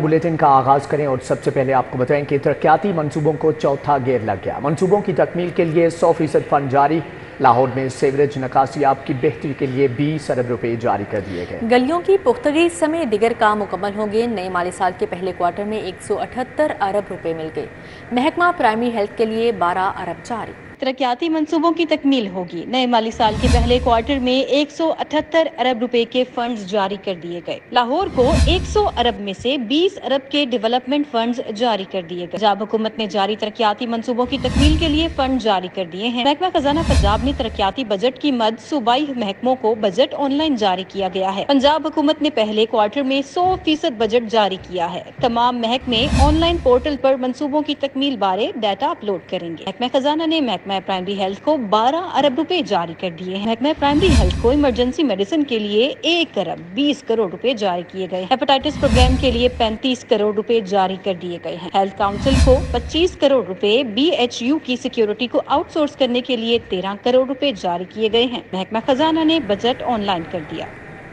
Bulletin का आगाज करें और सबसे पहले आपको बताएं कि तरक्याती मंसूबों को चौथा गेयर लग गया। मंसूबों की तकमील के लिए 100% फंड जारी। लाहौर में सीवरेज निकासियाब की बेहतरी के लिए 20 अरब रुपए जारी कर दिए गए। गलियों की पुख्तगी समेत दिगर काम मुकम्मल होंगे। नए माली साल के पहले क्वार्टर में 178 अरब रुपए मिल गए। महकमा प्राइमरी हेल्थ के लिए 12 अरब जारी। तरक्याती मंसूबों की तकमील होगी। नए माली साल के पहले क्वार्टर में 178 अरब रुपए के फंड्स जारी कर दिए गए। लाहौर को 100 अरब में से 20 अरब के डेवलपमेंट फंड्स जारी कर दिए गए। पंजाब हुकूमत ने जारी तरक्याती मंसूबों की तकमील के लिए फंड जारी कर दिए हैं। महकमा खजाना पंजाब ने तरक्याती बजट की मद सूबाई महकमों को बजट ऑनलाइन जारी किया गया है। पंजाब हुकूमत ने पहले क्वार्टर में 100% बजट जारी किया है। तमाम महकमे ऑनलाइन पोर्टल पर मंसूबों की तकमील बारे डाटा अपलोड करेंगे। महकमा खजाना ने महकमा प्राइमरी हेल्थ को 12 अरब रुपए जारी कर दिए हैं। महकमा प्राइमरी हेल्थ को इमरजेंसी मेडिसिन के लिए 1 अरब 20 करोड़ रुपए जारी किए गए। हेपेटाइटिस प्रोग्राम के लिए 35 करोड़ रुपए जारी कर दिए गए हैं। हेल्थ काउंसिल को 25 करोड़ रुपए, BHU की सिक्योरिटी को आउटसोर्स करने के लिए 13 करोड़ रुपए जारी किए गए हैं। महकमा खजाना ने बजट ऑनलाइन कर दिया।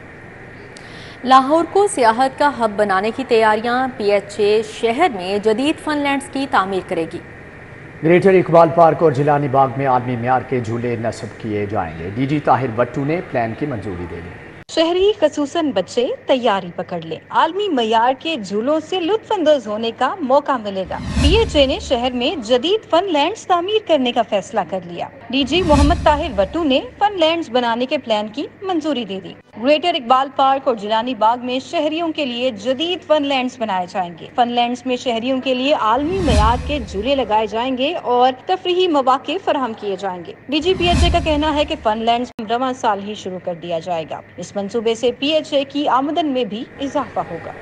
लाहौर को सियाहत का हब बनाने की तैयारियां। PHA शहर में जदीद फनलैंड्स की तामीर करेगी। ग्रेटर इकबाल पार्क और जिलानी बाग में आलमी म्यार के झूले नस्ब किए जाएंगे। DG ताहिर वट्टू ने प्लान की मंजूरी दे दी। शहरी खसूसन बच्चे तैयारी पकड़ ले, आलमी मयार के झूलों से लुत्फ अंदोज होने का मौका मिलेगा। PHA ने शहर में जदीद फन लैंड्स तामीर करने का फैसला कर लिया। DG मोहम्मद ताहिर वट्टू ने फन लैंड्स बनाने के प्लान की मंजूरी दे दी। ग्रेटर इकबाल पार्क और जिलानी बाग में शहरियों के लिए जदीद फन लैंड्स बनाए जाएंगे। फन लैंड्स में शहरियों के लिए आलमी मयार के झूले लगाए जाएंगे और तफरीही मौके फराहम किए जाएंगे। DG PHA का कहना है कि फन लैंड्स रवां साल ही शुरू कर दिया जाएगा। इस मंसूबे से PHA की आमदन में भी इजाफा होगा।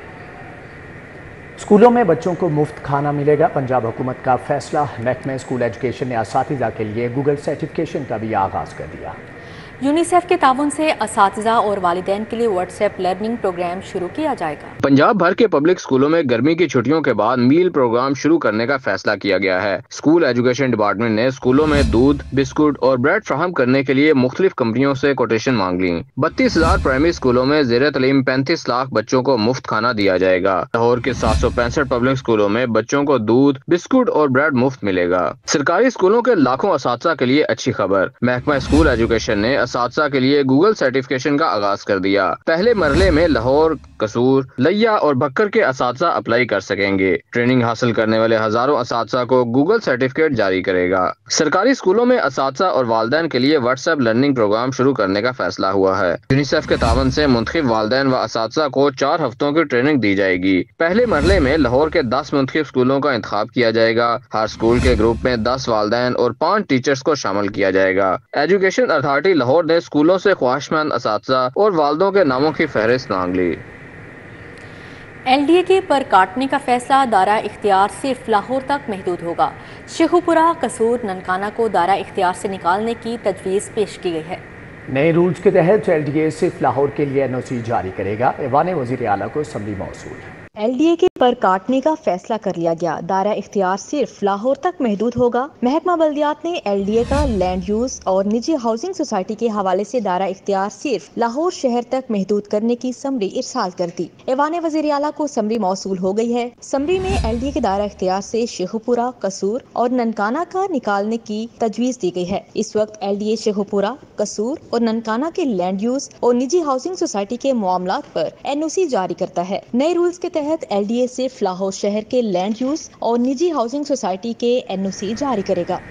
स्कूलों में बच्चों को मुफ्त खाना मिलेगा। पंजाब हुकूमत का फैसला। महकमा स्कूल एजुकेशन ने असातिज़ा के लिए गूगल सर्टिफिकेशन का भी आगाज कर दिया। यूनिसेफ के ताउन से असातिज़ा और वालिदैन के लिए व्हाट्सएप लर्निंग प्रोग्राम शुरू किया जाएगा। पंजाब भर के पब्लिक स्कूलों में गर्मी की छुट्टियों के बाद मील प्रोग्राम शुरू करने का फैसला किया गया है। स्कूल एजुकेशन डिपार्टमेंट ने स्कूलों में दूध, बिस्कुट और ब्रेड फ्राहम करने के लिए मुख्तलिफ कंपनियों से कोटेशन मांग ली। 32,000 प्राइमरी स्कूलों में ज़ेर तालीम 35 लाख बच्चों को मुफ्त खाना दिया जाएगा। लाहौर के 765 पब्लिक स्कूलों में बच्चों को दूध, बिस्कुट और ब्रेड मुफ्त मिलेगा। सरकारी स्कूलों के लाखों असातिज़ा के लिए अच्छी खबर। महकमा स्कूल एजुकेशन ने असातिज़ा के लिए गूगल सर्टिफिकेशन का आगाज कर दिया। पहले मरहले में लाहौर, कसूर, लिया और बक्कर के असातिज़ा अप्लाई कर सकेंगे। ट्रेनिंग हासिल करने वाले हजारों असातिज़ा को गूगल सर्टिफिकेट जारी करेगा। सरकारी स्कूलों में असातिज़ा और वालिदैन के लिए व्हाट्सएप लर्निंग प्रोग्राम शुरू करने का फैसला हुआ है। यूनिसेफ के तावन से मुंतखब वालिदैन व असातिज़ा को 4 हफ्तों की ट्रेनिंग दी जाएगी। पहले मरहले में लाहौर के 10 मुंतखब स्कूलों का इंतखाब किया जाएगा। हर स्कूल के ग्रुप में 10 वालिदैन और 5 टीचर्स को शामिल किया जाएगा। एजुकेशन अथॉरिटी लाहौर ने स्कूलों से ख्वाहिशमंद असातिज़ा और वालिदों के नामों की फहरिस्त मांग ली। LDA पर काटने का फैसला दायरा इख्तियार सिर्फ लाहौर तक महदूद होगा। शेखुपुरा, कसूर, ननकाना को दायरा इख्तियार से निकालने की तजवीज़ पेश की गई है। नए रूल्स के तहत LDA सिर्फ लाहौर के लिए NOC जारी करेगा। ऐवान वज़ीर आला को असम्बली मौसूल। LDA पर काटने का फैसला कर लिया गया। दायरा इख्तियार सिर्फ लाहौर तक महदूद होगा। महकमा बल्दियात ने LDA का लैंड यूज और निजी हाउसिंग सोसाइटी के हवाले से दायरा इख्तियार सिर्फ लाहौर शहर तक महदूद करने की समरी इरसाल कर दी। ऐवान वज़ीर आला को समरी मौसूल हो गई है। समरी में LDA के दायरा इख्तियार से शेखुपुरा, कसूर और ननकाना का निकालने की तजवीज़ दी गई है। इस वक्त LDA शेखुपुरा, कसूर और ननकाना के लैंड यूज और निजी हाउसिंग सोसाइटी के मामलात पर NOC जारी करता है। नए रूल्स के तहत LDA सिर्फ लाहौर शहर के लैंड यूज और निजी हाउसिंग सोसाइटी के NOC जारी करेगा।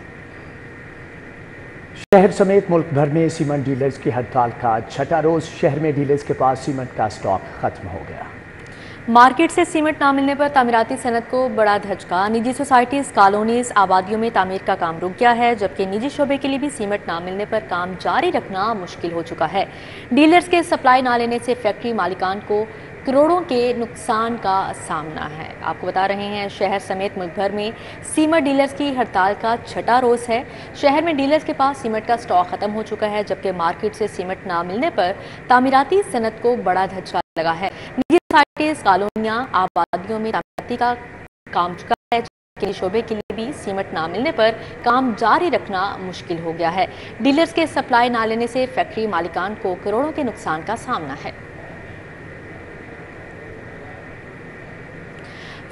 शहर समेत मुल्क भर में सीमेंट डीलर्स की हड़ताल का 6ठा रोज। शहर में डीलर्स के पास सीमेंट का स्टॉक खत्म हो गया। मार्केट से सीमेंट ना मिलने पर तामीराती सनत को बड़ा धचका। निजी सोसाइटीज, कॉलोनीज, आबादियों में तामीर का काम रुक गया है, जबकि निजी शोबे के लिए भी सीमेंट ना मिलने पर काम जारी रखना मुश्किल हो चुका है। डीलर्स के सप्लाई ना लेने से फैक्ट्री मालिकान को करोड़ों के नुकसान का सामना है। आपको बता रहे हैं, शहर समेत मुल्क भर में सीमेंट डीलर्स की हड़ताल का 6ठा रोज है। शहर में डीलर्स के पास सीमेंट का स्टॉक खत्म हो चुका है, जबकि मार्केट से सीमेंट ना मिलने पर तामीराती सनत को बड़ा धचका लगा है। निजी सोसाइटीज, कॉलोनियां, आबादियों में तामीराती का काम चुका है, जबकि शोबे के लिए भी सीमेंट ना मिलने पर काम जारी रखना मुश्किल हो गया है। डीलर्स के सप्लाई ना लेने से फैक्ट्री मालिकान को करोड़ों के नुकसान का सामना है।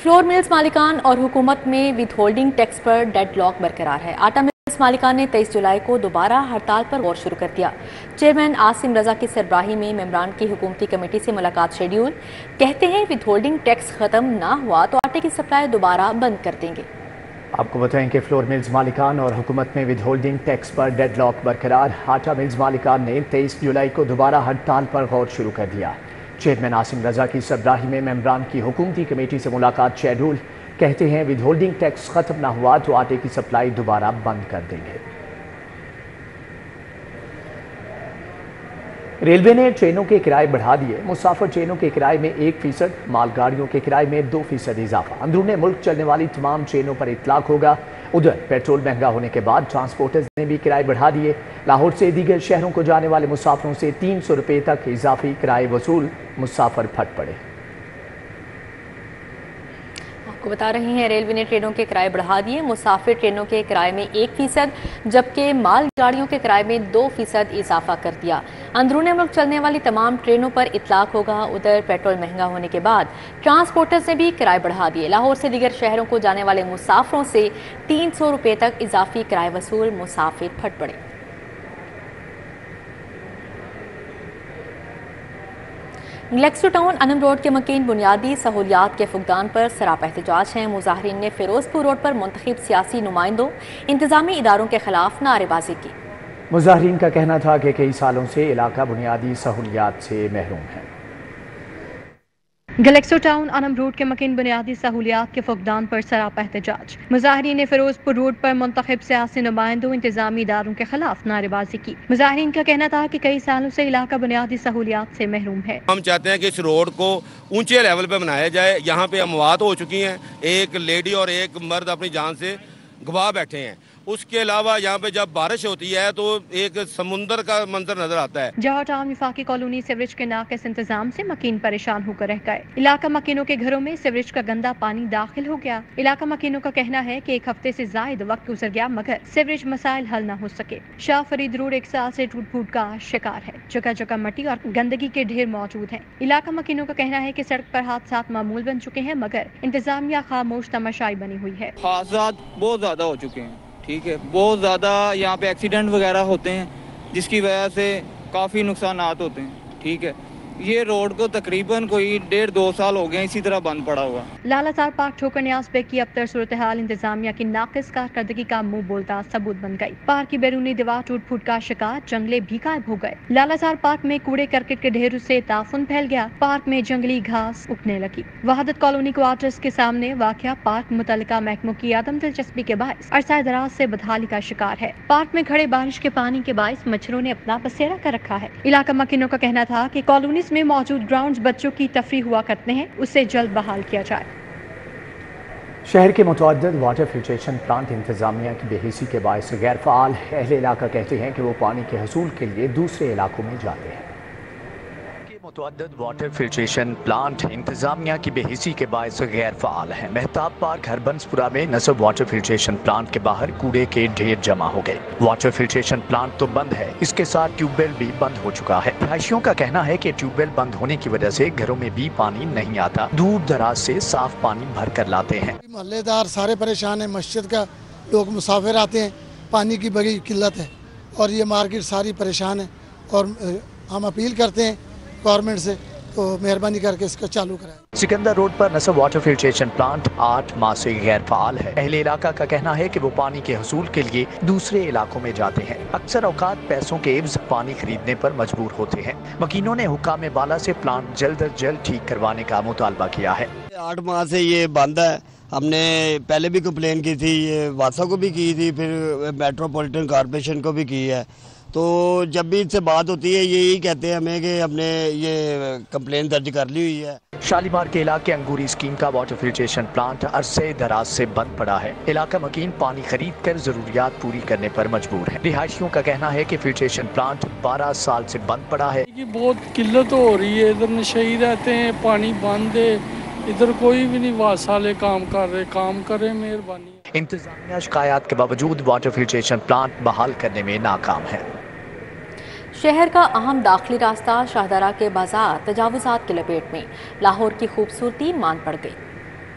فلور ملز مالکان اور حکومت میں ود ہولڈنگ ٹیکس پر ڈیڈ لاک برقرار ہے۔ آٹا ملز مالکان نے 23 جولائی کو دوبارہ ہڑتال پر غور شروع کر دیا۔ چیئرمین عاصم رضا کی سربراہی میں ممبران کی حکومتی کمیٹی سے ملاقات شیڈیول۔ کہتے ہیں ود ہولڈنگ ٹیکس ختم نہ ہوا تو آٹے کی سپلائی دوبارہ بند کر دیں گے۔ آپ کو بتائیں کہ فلور ملز مالکان اور حکومت میں ود ہولڈنگ ٹیکس پر ڈیڈ لاک برقرار۔ آٹا ملز مالکان نے 23 جولائی کو دوبارہ ہڑتال پر غور شروع کر دیا۔ چیئرمین عاصم رضا کی سربراہی میں ممبران کی حکومتی کمیٹی سے ملاقات شیڈول۔ کہتے ہیں ود ہولڈنگ ٹیکس ختم نہ ہوا تو آٹے کی سپلائی دوبارہ بند کر دیں گے۔ ریلوے نے ٹرینوں کے کرائے بڑھا دیے۔ مسافر ٹرینوں کے کرائے میں 1%، مال گاڑیوں کے کرائے میں 2% اضافہ۔ اندرون ملک چلنے والی تمام ٹرینوں پر اطلاق ہوگا۔ ادھر پیٹرول مہنگا ہونے کے بعد ٹرانسپورٹرز نے بھی کرائے بڑھا دیے۔ لاہور سے دیگر شہروں کو جانے والے مسافروں سے 300 روپے تک اضافی کرائے وصول۔ مسافر پھٹ پڑے۔ آپ کو بتا رہے ہیں ریلوے نے ٹرینوں کے کرائے بڑھا دیے۔ مسافر ٹرینوں کے کرائے میں 1%، جبکہ مال گاڑیوں کے کرائے میں 2% اضافہ کر دیا۔ اندرون ملک چلنے والی تمام ٹرینوں پر اطلاق ہوگا۔ ادھر پیٹرول مہنگا ہونے کے بعد ٹرانسپورٹرز نے بھی کرائے بڑھا دیے۔ لاہور سے دیگر شہروں کو جانے والے مسافروں سے 300 روپے تک اضافی کرائے وصول۔ مسافر پھٹ پڑے۔ گلیکسو ٹاؤن انم روڈ کے مکین بنیادی سہولیات کے فقدان پر سراپا احتجاج ہیں۔ مظاہرین نے فیروز پور روڈ پر منتخب سیاسی نمائندوں، انتظامی اداروں کے خلاف نعرے بازی کی۔ مظاہرین کا کہنا تھا کہ کئی سالوں سے علاقہ بنیادی سہولیات سے محروم ہے۔ گلیکسو ٹاؤن انم روڈ کے مکین بنیادی سہولیات کے فقدان پر سراپا احتجاج۔ مظاہرین نے فیروز پور روڈ پر منتخب سیاسی نمائندوں، انتظامی اداروں کے خلاف نعرے بازی کی۔ مظاہرین کا کہنا تھا کہ کئی سالوں سے علاقہ بنیادی سہولیات سے محروم ہے۔ ہم چاہتے ہیں کہ اس روڈ کو اونچے لیول پہ بنایا جائے۔ یہاں پہ اموات ہو چکی ہیں، ایک لیڈی اور ایک مرد اپنی جان سے گواہ بیٹھے ہیں۔ اس کے علاوہ یہاں پہ جب بارش ہوتی ہے تو ایک سمندر کا منظر نظر آتا ہے۔ جوہر ٹاؤن وفاقی کالونی سیوریج کے ناقص انتظام سے مکین پریشان ہو کر رہ گئے۔ علاقہ مکینوں کے گھروں میں سیوریج کا گندا پانی داخل ہو گیا۔ علاقہ مکینوں کا کہنا ہے کہ 1 ہفتے سے زائد وقت گزر گیا مگر سیوریج مسائل حل نہ ہو سکے۔ شاہ فرید روڈ 1 سال سے ٹوٹ پھوٹ کا شکار ہے۔ جگہ جگہ مٹی اور گندگی کے ڈھیر موجود ہیں۔ علاقہ مکینوں کا کہنا ہے کہ سڑک پر حادثات معمول بن چکے ہیں مگر انتظامیہ خاموش تماشائی بنی ہوئی ہے۔ حادثات بہت زیادہ ہو چکے ہیں، ٹھیک ہے، بہت زیادہ یہاں پہ ایکسیڈنٹ وغیرہ ہوتے ہیں جس کی وجہ سے کافی نقصانات ہوتے ہیں، ٹھیک ہے۔ یہ روڈ کو تقریباً کوئی 1.5-2 سال ہو گئے اسی طرح بند پڑا ہوا۔ لالا سار پارک ٹھوکر نیاز بیگ کی ابتر صورتحال انتظامیہ کی ناقص کارکردگی کا منہ بولتا ثبوت بن گئی۔ پارک کی بیرونی دیوار ٹوٹ پھوٹ کا شکار، جنگلے بھی غائب ہو گئے۔ لالا سار پارک میں کوڑے کرکٹ کے ڈھیر سے تعفن پھیل گیا۔ پارک میں جنگلی گھاس اگنے لگی۔ وحدت کالونی کوارٹرز کے سامنے واقع پارک متعلقہ محکموں کی عدم دلچسپی کے باعث عرصہ دراز سے بدحالی کا شکار ہے۔ پارک میں کھڑے بارش کے پانی کے باعث مچھروں نے اپنا بسیرا کر رکھا ہے۔ علاقہ مکینوں کا کہنا تھا کہ کالونیز میں موجود گراؤنڈ بچوں کی تفریح ہوا کرتے ہیں، اسے جلد بحال کیا جائے۔ شہر کے متعدد واٹر فلٹریشن پلانٹ انتظامیہ کی بے حسی کے باعث غیر فعال۔ اہل علاقہ کہتے ہیں کہ وہ پانی کے حصول کے لیے دوسرے علاقوں میں جاتے ہیں۔ متعدد واٹر فلٹریشن پلانٹ انتظامیہ کی بے حسی کے باعث غیر فعال ہیں۔ مہتاب پارک ہربنسپورہ میں نصب واٹر فلٹریشن پلانٹ کے باہر کوڑے کے ڈھیر جمع ہو گئے۔ واٹر فلٹریشن پلانٹ تو بند ہے، اس کے ساتھ ٹیوب ویل بھی بند ہو چکا ہے۔ رہائشیوں کا کہنا ہے کہ ٹیوب ویل بند ہونے کی وجہ سے گھروں میں بھی پانی نہیں آتا، دور دراز سے صاف پانی بھر کر لاتے ہیں۔ محلے دار سارے پریشان ہیں، مسجد کا لوگ مسافر آتے ہیں، پانی کی بڑی قلت ہے اور یہ مارکیٹ ساری پریشان ہے اور ہم اپیل کرتے ہیں گورنمنٹ سے تو مہربانی کر کے اس کو چالو کرائیں۔ سکندر روڈ پر نصب واٹر فلٹریشن پلانٹ 8 ماہ سے غیر فعال ہے۔ اہل علاقہ کا کہنا ہے کہ وہ پانی کے حصول کے لیے دوسرے علاقوں میں جاتے ہیں، اکثر اوقات پیسوں کے عوض پانی خریدنے پر مجبور ہوتے ہیں۔ مکینوں نے حکام بالا سے پلانٹ جلد از جلد ٹھیک کروانے کا مطالبہ کیا ہے۔ 8 ماہ سے یہ بند ہے۔ ہم نے پہلے بھی کمپلین کی تھی، یہ واسا کو بھی کی تھی، پھر میٹروپولیٹن کارپوریشن کو بھی کی ہے، تو جب بھی ان سے بات ہوتی ہے یہی کہتے ہیں ہمیں کہ ہم نے یہ کمپلین درج کر لی ہوئی ہے۔ شالیمار کے علاقے انگوری اسکیم کا واٹر فلٹریشن پلانٹ عرصے دراز سے بند پڑا ہے۔ علاقہ مکین پانی خرید کر ضروریات پوری کرنے پر مجبور ہے۔ رہائشیوں کا کہنا ہے کہ فلٹریشن پلانٹ 12 سال سے بند پڑا ہے۔ بہت قلت ہو رہی ہے، ادھر نشئی رہتے ہیں، پانی بند ہے، ادھر کوئی بھی نہیں واسالے کام کر رہے، کام کریں مہربانی۔ انتظامیہ شکایات کے باوجود واٹر فلٹریشن پلانٹ بحال کرنے میں ناکام ہے۔ شہر کا اہم داخلی راستہ شاہدرہ کے بازار تجاوزات کی لپیٹ میں، لاہور کی خوبصورتی مان پڑ گئی۔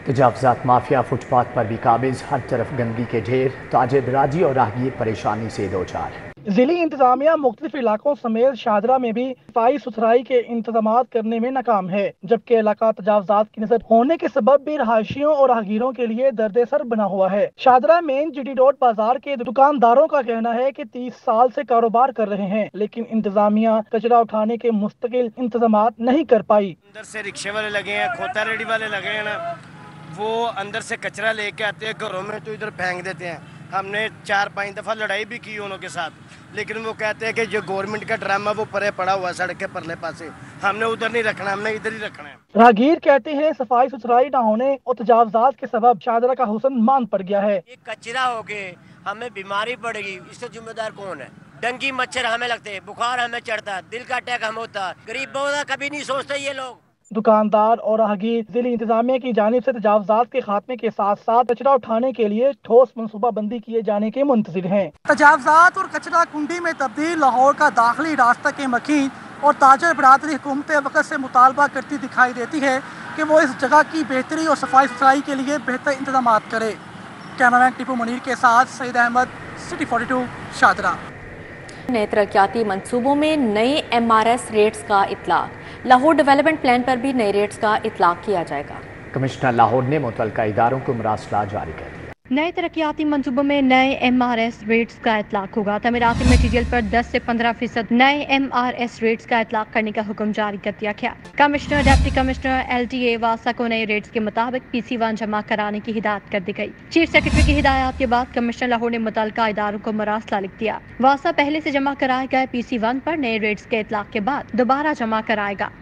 तजावजात माफिया फुटपाथ पर भी काबिज, हर तरफ गंदगी के ढेर, ताजिर दराजी और राहगीर परेशानी से दो चार। जिली इंतजामिया मुख्तलिफ इलाकों समेत शाहदरा में भी सफाई सुथराई के इंतजाम करने में नाकाम है, जबकि इलाका तजावजात की नजर होने के सबब भी रहायशियों और राहगीरों के लिए दर्द सर बना हुआ है। शाहदरा मेन जीटी रोड बाजार के दुकानदारों का कहना है कि 30 साल से कारोबार कर रहे हैं, लेकिन इंतजामिया कचरा उठाने के मुस्तकिल इंतजाम नहीं कर पाई। अंदर से रिक्शे वाले लगे हैं, खोता रेडी वाले लगे हैं ना, वो अंदर से कचरा लेके आते हैं घरों में तो इधर फेंक देते हैं। हमने 4-5 दफा लड़ाई भी की उनके साथ, लेकिन वो कहते हैं कि जो गवर्नमेंट का ड्रामा वो परे पड़ा हुआ सड़क के परले पासे, हमने उधर नहीं रखना, हमने इधर ही रखना है। राहगीर कहते हैं सफाई सुथराई न होने और तजावजात के सबब शाहदरा का हुस्न मान पड़ गया है। ये कचरा हो गए, हमें बीमारी पड़ेगी, इससे जिम्मेदार कौन है? डेंगू मच्छर हमें लगते हैं, बुखार हमें चढ़ता है, दिल का अटैक हमें होता है, गरीबों का कभी नहीं सोचते ये लोग। दुकानदार और राहगीर जिली इंतजामिया की जानिब से तजावजात के खात्मे के साथ साथ कचरा उठाने के लिए ठोस मनसूबा बंदी किए जाने के मुंतजिर हैं। तजावजात और कचरा कुंडी में तब्दील लाहौर का दाखिली रास्ता के मकीन और ताजर बरादरी हुकूमत वक्त से मुतालबा करती दिखाई देती है कि वो इस जगह की बेहतरी और सफाई सुथराई के लिए बेहतर इंतजाम करे। कैमरामैन टीपू मुनीर के साथ सईद अहमद, सिटी 42, शाहदरा। नए तरक्याती मंसूबों में नए MRS रेट्स का इतलाक, लाहौर डेवलपमेंट प्लान पर भी नए रेट्स का इतलाक किया जाएगा। कमिश्नर लाहौर ने मुतल्लिका इदारों को मरासला जारी कर दिया। नए तरक्याती मंसूबों में नए MRS रेट्स का इतलाक होगा। तमीराती मटीरियल पर 10 से 15% नए MRS रेट्स का इतलाक करने का हुक्म जारी कर दिया गया। कमिश्नर, डिप्टी कमिश्नर, LTA वासा को नए रेट्स के मुताबिक PC1 जमा कराने की हिदायत कर दी गई। चीफ सेक्रेटरी की हिदायत के बाद कमिश्नर लाहौर ने मुतल्लिका इदारों को मरासला लिख दिया। वासा पहले से जमा कराए गए PC1 पर नए रेट्स के इतलाक के बाद दोबारा जमा कराएगा।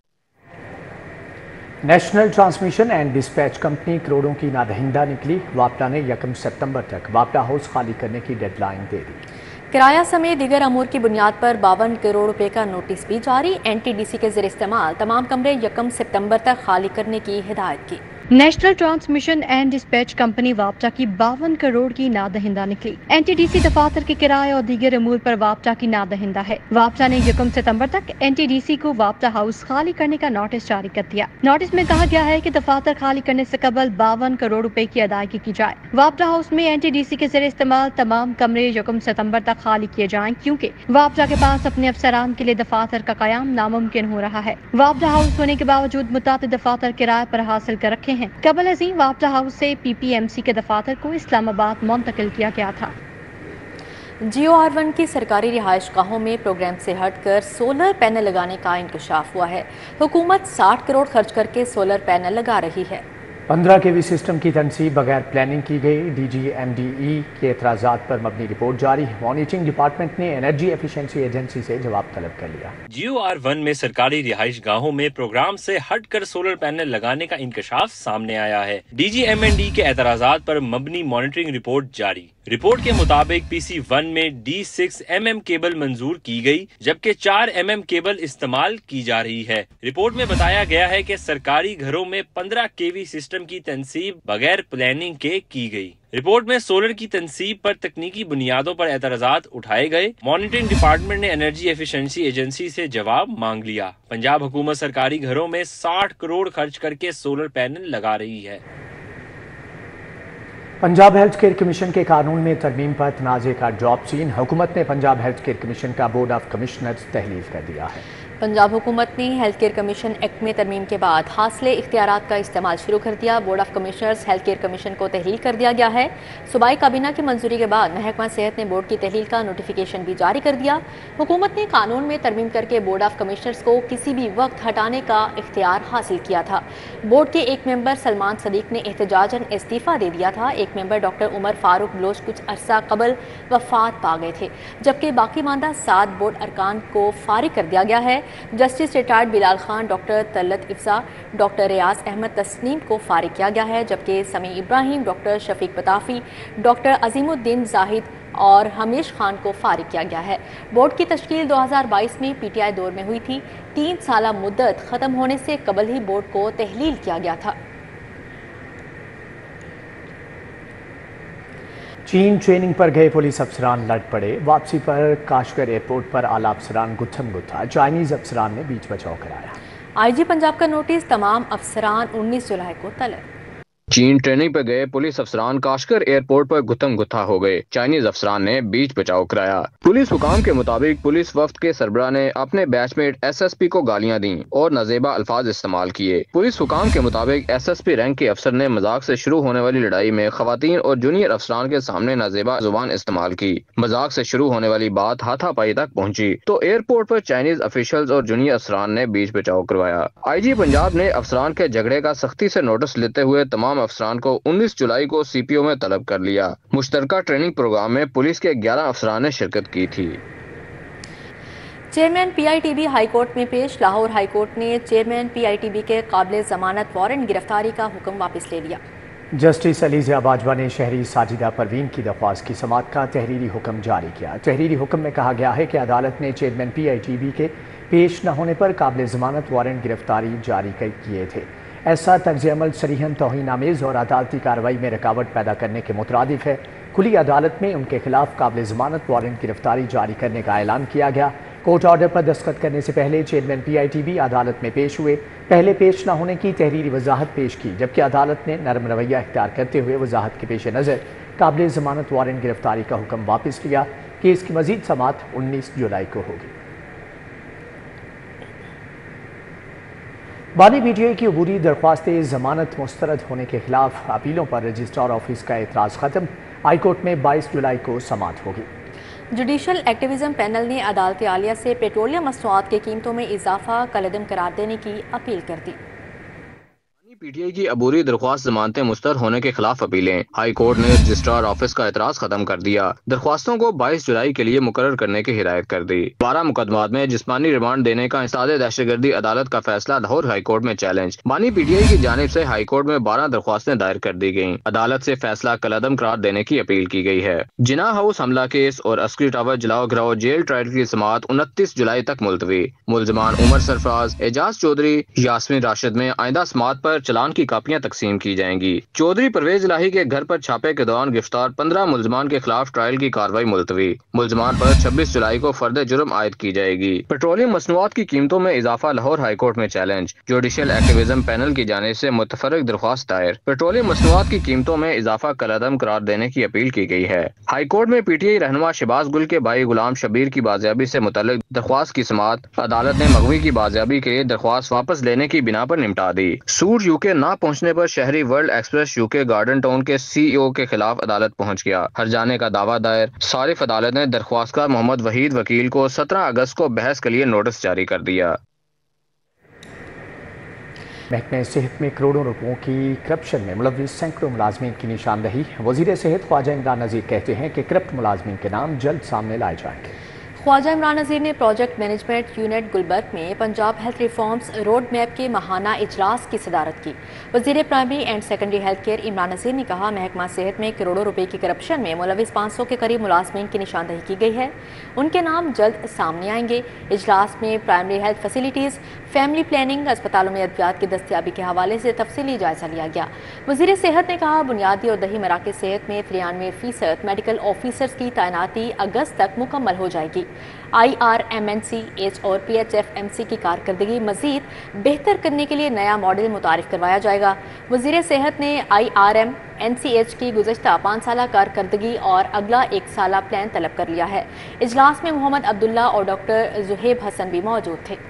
National transmission and dispatch company करोड़ों की नादहिंदा निकली। वापटा ने 1 सितंबर तक वापटा हाउस खाली करने की डेडलाइन दे दी। किराया समेत दीगर अमूर की बुनियाद पर 52 करोड़ रुपए का नोटिस भी जारी। NTDC के ज़रिए इस्तेमाल तमाम कमरे 1 सितंबर तक खाली करने की हिदायत की। National transmission and dispatch company वापटा की 52 करोड़ की नादहिंदा निकली। NTDC दफातर के किराए और दीगर अमूर पर वापटा की नादहिंदा है। वापटा ने 1 सितंबर तक NTDC को वापटा हाउस खाली करने का नोटिस जारी कर दिया। नोटिस में कहा गया है कि दफातर खाली करने से कबल 52 करोड़ रुपए की अदायगी की जाए। वापटा हाउस में NTDC के जरिए इस्तेमाल तमाम कमरे 1 सितंबर तक खाली किए जाएं, क्योंकि वापटा के पास अपने अफसरान के लिए दफातर का कयाम नामुमकिन हो रहा है। वापटा हाउस होने के बावजूद मुताबिक दफातर किराए पर हासिल कर रखे हैं। कबल अज़ीम वापटा हाउस से PPMC के दफातर को इस्लामाबाद मुंतकिल किया गया था। जियो R1 की सरकारी रिहाइश गाहों में प्रोग्राम से हटकर सोलर पैनल लगाने का इंकशाफ हुआ है। हुकूमत 60 करोड़ खर्च करके सोलर पैनल लगा रही है। 15 kV सिस्टम की तनसीब बगैर प्लानिंग की गई। DGMDE के एतराज़ात पर मबनी रिपोर्ट जारी। मॉनिटरिंग डिपार्टमेंट ने एनर्जी एफिशिएंसी एजेंसी से जवाब तलब कर लिया। जियो R1 में सरकारी रिहाइश गाहों में प्रोग्राम से हटकर सोलर पैनल लगाने का इंकशाफ सामने आया है। DGMDE के एतराज़ात पर मबनी मॉनिटरिंग रिपोर्ट जारी। रिपोर्ट के मुताबिक PC1 में D6 mm केबल मंजूर की गई, जबकि 4 mm केबल इस्तेमाल की जा रही है। रिपोर्ट में बताया गया है कि सरकारी घरों में 15 kV सिस्टम की तनसीब बगैर प्लानिंग के की गई। रिपोर्ट में सोलर की तनसीब पर तकनीकी बुनियादों पर एतराज़ात उठाए गए। मॉनिटरिंग डिपार्टमेंट ने एनर्जी एफिशिएंसी एजेंसी से जवाब मांग लिया। पंजाब हुकूमत सरकारी घरों में 60 करोड़ खर्च करके सोलर पैनल लगा रही है। पंजाब हेल्थ केयर कमीशन के कानून में तरमीम पर तनाज़े का ड्रॉप सीन। हुकूमत ने पंजाब हेल्थ केयर कमीशन का बोर्ड ऑफ कमिश्नर्स तहलील कर दिया है। पंजाब हुकूमत ने हेल्थ केयर कमीशन एक्ट में तरमीम के बाद हासिले इख्तियारात का इस्तेमाल शुरू कर दिया। Board of commissioners health care commission को तहलील कर दिया गया है। सूबाई काबीना की मंजूरी के बाद महकमा सेहत ने बोर्ड की तहलील का नोटिफिकेशन भी जारी कर दिया। हुकूमत ने कानून में तरमीम करके बोर्ड ऑफ कमिश्नर्स को किसी भी वक्त हटाने का इख्तियार हासिल किया था। बोर्ड के एक मेंबर सलमान सदीक ने एहतजाजन इस्तीफा दे दिया था। एक मेंबर डॉक्टर उमर फारूक बलोच कुछ अरसा कबल वफात पा गए थे, जबकि बाकी मानदा 7 बोर्ड अरकान को फारिग कर दिया गया है। Justice retired Bilal Khan, doctor Talat Ifsa, doctor Riaz Ahmad Tasneem को फारिग किया गया है, जबकि समी इब्राहिम, डॉक्टर शफीक पताफी, डॉक्टर अजीमुद्दीन जाहिद और हमीश खान को फारिग किया गया है। बोर्ड की तश्कील 2022 में PTI दौर में हुई थी। 3 साला मुद्दत ख़त्म होने से कबल ही बोर्ड को तहलील किया गया था। चीन ट्रेनिंग पर गए पुलिस अफसरान लड़ पड़े। वापसी पर काशगर एयरपोर्ट पर आला अफसरान गुत्थम गुत्था। चाइनीज अफसरान ने बीच बचाव कराया। IG पंजाब का नोटिस तमाम अफसरान 19 जुलाई को तलब। चीन ट्रेनिंग पर गए पुलिस अफसरान काशगर एयरपोर्ट पर गुत्थम गुत्था हो गए। चाइनीज अफसरान ने बीच बचाव कराया। पुलिस हुकाम के मुताबिक पुलिस वफ्द के सरबराह ने अपने बैचमेट SSP को गालियां दी और नाजेबा अल्फाज इस्तेमाल किए। पुलिस हुकाम के मुताबिक SSP रैंक के अफसर ने मजाक से शुरू होने वाली लड़ाई में खवातीन और जूनियर अफसरान के सामने नाजेबा जुबान इस्तेमाल की। मजाक से शुरू होने वाली बात हाथापाई तक पहुंची तो एयरपोर्ट पर चाइनीज ऑफिशियल्स और जूनियर अफसरान ने बीच बचाव करवाया। IG पंजाब ने अफसरान के झगड़े का सख्ती से नोटिस लेते हुए तमाम अफसरान को 19 जुलाई को CPO में तलब कर लिया। मुश्तरका ट्रेनिंग प्रोग्राम में पुलिस के 11 अफसरान ने शिरकत की थी। चेयरमैन PITB हाई कोर्ट में पेश। लाहौर हाई कोर्ट ने चेयरमैन PITB के काबिल जमानत वारंट गिरफ्तारी का हुक्म वापस ले लिया। जस्टिस अलीज़िया बाजवा ने शहरी साजिदा परवीन की दरख्वास्त की समाअत का तहरीरी हुक्म जारी किया। तहरीरी हुक्म में कहा गया है कि अदालत ने चेयरमैन PITB के पेश न होने पर काबिल जमानत वारंट गिरफ्तारी जारी किए थे। ऐसा तर्ज अमल सरीहन तौहीन आमेज और अदालती कार्रवाई में रुकावट पैदा करने के मुतरादिफ है। खुली अदालत में उनके खिलाफ काबिल जमानत वारंट गिरफ्तारी जारी करने का ऐलान किया गया। कोर्ट ऑर्डर पर दस्तखत करने से पहले चेयरमैन PITB अदालत में पेश हुए। पहले पेश न होने की तहरीरी वजाहत पेश की, जबकि अदालत ने नरम रवैया इख्तियार करते हुए वजाहत के पेश नज़र काबिल जमानत वारंट गिरफ्तारी का हुक्म वापस लिया। केस की मजीद समाअत 19 जुलाई को होगी। बानी PTI की अबूरी दरख्वास्तें जमानत मुस्तरद होने के खिलाफ अपीलों पर रजिस्ट्रार ऑफिस का एतराज़ खत्म। हाई कोर्ट में 22 जुलाई को समाअत होगी। जुडिशल एक्टिविज्म पैनल ने अदालत आलिया से पेट्रोलियम मसनूआत की कीमतों में इजाफा कलअदम करार देने की अपील कर दी। PTI की अबूरी दरख्वास्त जमानतें मुस्तरद होने के खिलाफ अपीलें। हाई कोर्ट ने रजिस्ट्रार ऑफिस का एतराज़ खत्म कर दिया। दरख्वास्तों को 22 जुलाई के लिए मुकर्रर करने की हिदायत कर दी। 12 मुकदमात में जिस्मानी रिमांड देने का इंसदाद दहशतगर्दी अदालत का फैसला लाहौर हाई कोर्ट में चैलेंज। बानी PTI की जानिब से हाई कोर्ट में 12 दरख्वास्तें दायर कर दी गयी। अदालत से फैसला कलअदम करार देने की अपील की गई है। जिना हाउस हमला केस और अस्करी टावर जलाओ गिराओ जेल ट्रायल की समाअत 29 जुलाई तक मुलतवी। मुलजमान उमर सरफराज, एजाज चौधरी, यास्मीन राशिद में आइंदा समाअत पर चलान की कापियां तकसीम की जाएंगी। चौधरी परवेज इलाही के घर पर छापे के दौरान गिरफ्तार 15 मुलजमान के खिलाफ ट्रायल की कार्रवाई मुलतवी। मुलजमान पर 26 जुलाई को फर्द जुर्म आयद की जाएगी। पेट्रोलियम मसनूआत की कीमतों में इजाफा लाहौर हाई कोर्ट में चैलेंज। जुडिशल एक्टिविज्म पैनल की जानिब से मुतफर्रिक दरख्वास्त दायर। पेट्रोलियम मसनूआत की कीमतों में इजाफा कलअदम करार देने की अपील की गई है। हाई कोर्ट में PTI रहनुमा शहबाज गुल के भाई गुलाम शबीर की बाजियाबी से मुतल्लिक दरख्वास्त की समाअत अदालत ने मगवी की बाजियाबी के लिए दरख्वास्त वापस लेने की बिना पर निपटा दी। सूट UK ना पहुंचने पर शहरी world express UK garden town के CEO के खिलाफ अदालत पहुंच गया। हर जाने का दावा दायर। सारिफ अदालत ने दरख्वास्तकार मोहम्मद वहीद वकील को 17 अगस्त को बहस के लिए नोटिस जारी कर दिया। महकमे सेहत में करोड़ों रुपयों की करप्शन में मुलव्विस सैकड़ों मुलाजमीन की निशानदही। वजीर सेहत ख्वाजा इमरान नज़ीर कहते हैं कि करप्ट मुलाजमीन के नाम जल्द सामने लाए जाएंगे। ख्वाजा इमरान नज़ीर ने प्रोजेक्ट मैनेजमेंट यूनिट गुलबर्ग में Punjab health reforms road map के माहाना इजलास की सदारत की। वज़ीर primary and secondary health care Imran Nazir ने कहा, महकमा सेहत में करोड़ों रुपए की करप्शन में मुलव्विस 500 के करीब मुलाजमीन की निशानदही की गई है। उनके नाम जल्द सामने आएंगे। इजलास में primary health facilities, family planning, अस्पतालों में अद्वियात की दस्तियाबी के हवाले से तफसीली जायजा लिया गया। वज़ीर सेहत ने कहा, बुनियादी और दही मराकज़ सेहत में 93% मेडिकल ऑफिसर्स की तैनाती अगस्त तक मुकम्मल हो जाएगी। IRMNCH और PHFMC की कारकर्दगी मजीद बेहतर करने के लिए नया मॉडल मुतारिफ करवाया जाएगा। वज़ीर सेहत ने IRMNCH की गुज़श्ता 5 साला कारकर्दगी और अगला 1 साला प्लान तलब कर लिया है। इजलास में मोहम्मद अब्दुल्ला और डॉक्टर जुहेब हसन भी मौजूद थे।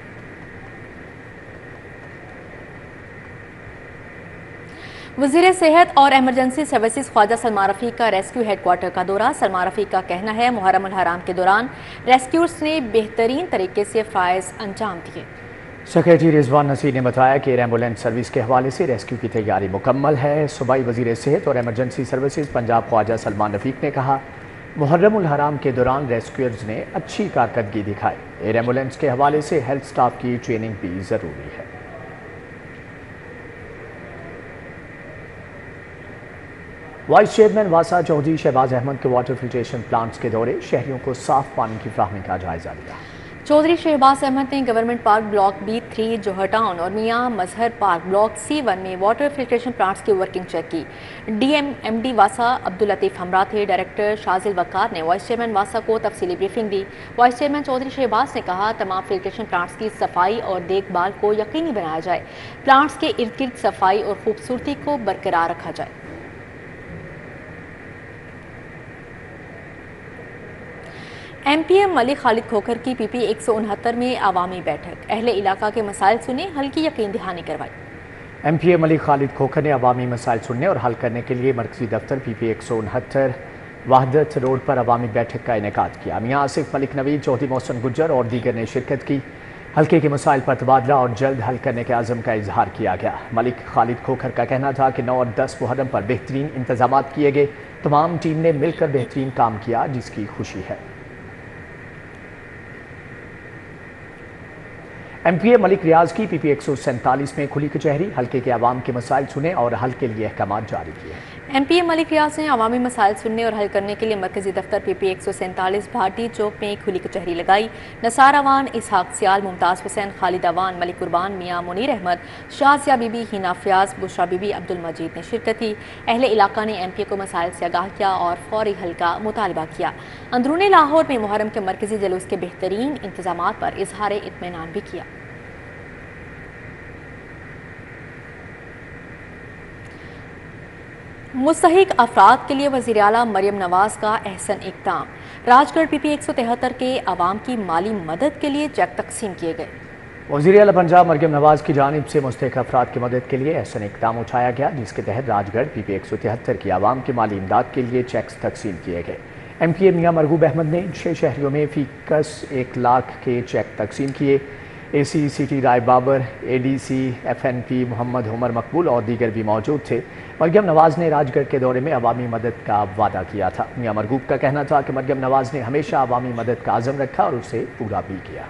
वज़ीर सेहत और एमरजेंसी सर्विसेज ख्वाजा सलमान रफ़ीक का रेस्क्यू हेडक्वार्टर का दौरा। सलमान रफ़ीक का कहना है, मुहर्रम उल हराम के दौरान रेस्क्यूर्स ने बेहतरीन तरीके से फ़राइज़ अंजाम दिए। सेक्रेटरी रिजवान नसीर ने बताया कि एम्बुलेंस सर्विस के हवाले से रेस्क्यू की तैयारी मुकम्मल है। सूबाई वज़ीर सेहत और एमरजेंसी सर्विसेज पंजाब ख्वाजा सलमान रफ़ीक ने कहा, मुहर्रम उल हराम के दौरान रेस्क्यूअर्स ने अच्छी कारकर्दगी दिखाई। एयर एम्बुलेंस के हवाले से हेल्थ स्टाफ की ट्रेनिंग भी ज़रूरी है। वाइस चेयरमैन वासा चौधरी शहबाज अहमद के वाटर फिल्ट्रेशन प्लांट्स के दौरे। शहरियों को साफ पानी की फ्राहमी का जायजा लिया। चौधरी शहबाज अहमद ने government park block B3 Johar town और Mian Mazhar park block C1 में वाटर फिल्ट्रेशन प्लांट्स की वर्किंग चेक की। DMMD वासा अब्दुल लतीफ हमरा थे। डायरेक्टर शाजिल वकार ने वाइस चेयरमैन वासा को तफसीली ब्रीफिंग दी। वाइस चेयरमैन चौधरी शहबाज ने कहा, तमाम फिल्ट्रेशन प्लांट्स की सफाई और देखभाल को यकीनी बनाया जाए, प्लांट्स के इर्द गिर्द सफाई और खूबसूरती को बरकरार रखा जाए। MPM मलिक खालिद खोखर की PP 169 में अवामी बैठक। अहले इलाका के मसाइल सुने, हल की यकीन दहानी करवाई। MPM मलिक खालिद खोखर ने अवामी मसाइल सुनने और हल करने के लिए मरकजी दफ्तर PP 169 वहदत रोड पर अवामी बैठक का इनेकाद किया। मियां आसिफ मलिक नवीद, चौधरी मोहसिन गुज्जर और दीगर ने शिरकत की। हल्के के मसाइल पर तबादला और जल्द हल करने के आज़म का इजहार किया गया। मलिक खालिद खोखर का कहना था कि 9 और 10 मुहर्रम पर बेहतरीन इंतजाम किए गए। तमाम टीम ने मिलकर बेहतरीन काम किया, जिसकी खुशी है। MPA मलिक रियाज की PP 147 में खुली कचहरी। हल्के के अवाम के मसाइल सुने और हल के लिए अहकाम जारी किए। MPA मलिक रियाज ने अवामी मसाइल सुनने और हल करने के लिए मरकजी दफ्तर PP 147 भाटी चौक में खुली कचहरी लगाई। नसार अवान, इसहाक सियाल, मुमताज़ हुसैन, खालिद अवान, मलिक कुर्बान, मियां मुनीर अहमद, शाजिया बीबी, हिना फयाज, बुशरा बीबी, अब्दुल मजीद ने शिरकत की। अहले इलाका ने MPA को मसाइल से आगाह किया और फौरी हल का मुतालबा किया। अंदरूनी लाहौर में मुहर्रम के मरकजी जुलूस के बेहतरीन इंतजाम पर इजहार इत्मीनान भी किया। मुस्तहिक अफराद के लिए वज़ीर आला मरियम नवाज का अहसन इक़दाम। राजगढ़ PP 173 के अवाम की माली मदद के लिए चेक तकसीम किए गए। वज़ीर आला पंजाब मरियम नवाज की जानिब से मुस्तहिक अफराद की मदद के लिए अहसन इक़दाम उठाया गया, जिसके तहत राजगढ़ PP 173 की आवाम की माली इमदाद के लिए चेक्स तकसीम किए गए। MPA मियां मरगूब अहमद ने 6 शहरियों में फीकस 1 लाख के चेक तकसीम किए। AC city Rai Babar, ADC FNP Mohammad Umar Maqbool और दीगर भी मौजूद थे। मरियम नवाज ने राजगढ़ के दौरे में अवामी मदद का वादा किया था। मियां मरगूब का कहना था कि मरियम नवाज ने हमेशा अवामी मदद का आज़म रखा और उसे पूरा भी किया।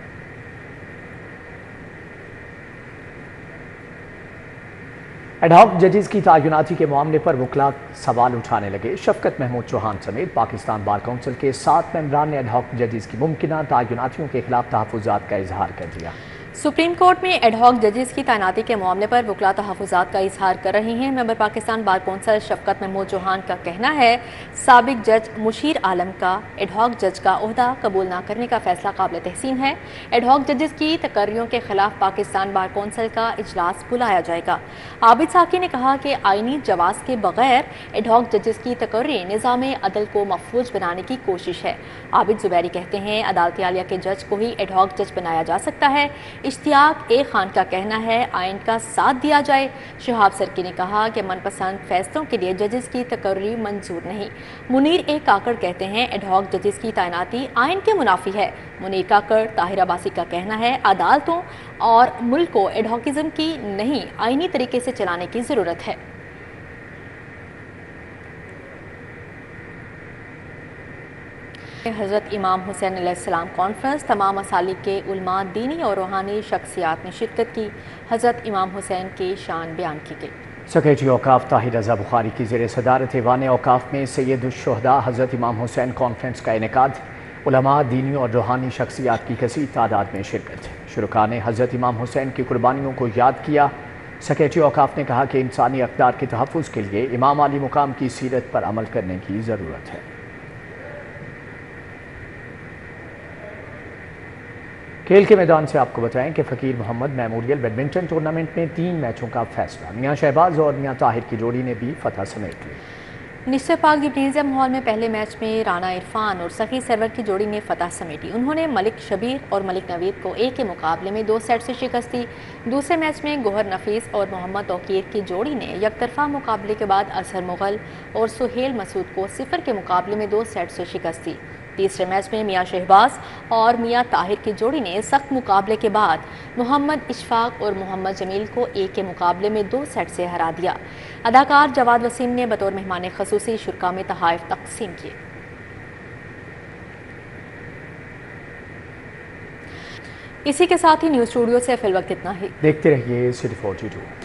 एडहॉक जजेस की तायुनाती के मामले पर वकला सवाल उठाने लगे। शफकत महमूद चौहान समेत पाकिस्तान बार काउंसिल के 7 मेंबरान ने एडहॉक जजेस की मुमकिना तायुनातियों के खिलाफ तहफ़्फ़ुज़ात का इजहार कर दिया। सुप्रीम कोर्ट में एडहॉक जजेस की तैनाती के मामले पर वकला तहफ़्फ़ुज़ात का इजहार कर रहे हैं। Member Pakistan bar council Shafqat Mahmood Chauhan का कहना है, साबिक जज मुशीर आलम का एडहॉक जज का ओहदा कबूल न करने का फैसला काबिल तहसीन है। एडहॉक जजेस की तकर्रियों के खिलाफ पाकिस्तान बार कौंसिल का इजलास बुलाया जाएगा। आबिद साकी ने कहा कि आईनी जवाज़ के बगैर एडहॉक जजेस की तकर्री निज़ाम अदल को महफूज बनाने की कोशिश है। आबिद जुबैरी कहते हैं, अदालत आलिया के जज को ही एडहॉक जज बनाया जा सकता है। इश्तियाक ए खान का कहना है, आइन का साथ दिया जाए। शहाब सरकी ने कहा कि मनपसंद फैसलों के लिए जजेस की तकर्री मंजूर नहीं। मुनीर ए काकड़ कहते हैं, एडहॉक जजेस की तैनाती आइन के मुनाफी है। मुनीर काकड़ ताहिर अब्बासी का कहना है, अदालतों और मुल्क को एडहॉकिज्म की नहीं आइनी तरीके से चलाने की ज़रूरत है। हज़रत इमाम हुसैन अलैहिस्सलाम कॉन्फ्रेंस, तमाम मसालिक के उलमा, दीनी और रूहानी शख्सियात ने शिरकत की। हज़रत इमाम हुसैन की शान बयान की गई। सेक्रेटरी औकाफ ताहिर रज़ा बुखारी की ज़ेर सदारत ऐवान औकाफ में सैयदुश्शुहदा हज़रत इमाम हुसैन कॉन्फ्रेंस का इनेकाद। उलमा, दीनी और रूहानी शख्सियात की कसीर तादाद में शिरकत। शुरका ने हज़रत इमाम हुसैन की कुर्बानियों को याद किया। सेक्रेटरी औकाफ ने कहा कि इंसानी अक़दार के तहफ़्फ़ुज़ के लिए इमाम आली मुकाम की सीरत पर अमल करने की ज़रूरत है। खेल के मैदान से आपको बताएं कि फ़कीर मोहम्मद मेमोरियल बैडमिंटन टूर्नामेंट में 3 मैचों का फैसला। मियां शहबाज और मियां ताहिर की जोड़ी ने भी फतह समेट ली। निश्चय पाक जिम्नेज़ियम हॉल में पहले मैच में राना इरफान और सखी सरवर की जोड़ी ने फतह समेटी। उन्होंने मलिक शबीर और मलिक नवीद को एक के मुकाबले में 2 सेट से शिकस्त दी। दूसरे मैच में गोहर नफीस और मोहम्मद तौकीर की जोड़ी ने यकतरफा मुकाबले के बाद अजहर मुगल और सुहेल मसूद को 0 के मुकाबले में 2 सेट से शिकस्त दी। तीसरे मैच में मियां शहबाज और मियां ताहिर की जोड़ी ने सख्त मुकाबले के बाद मोहम्मद इशफाक और मोहम्मद जमील को 1 के मुकाबले में 2 सेट से हरा दिया। अदाकार जवाद वसीम ने बतौर मेहमान खसूसी शुरा में तोहफ़े तकसीम किए। इसी के साथ ही न्यूज़ स्टूडियो से फिल वक्त इतना ही। देखते रहिए सिटी 42।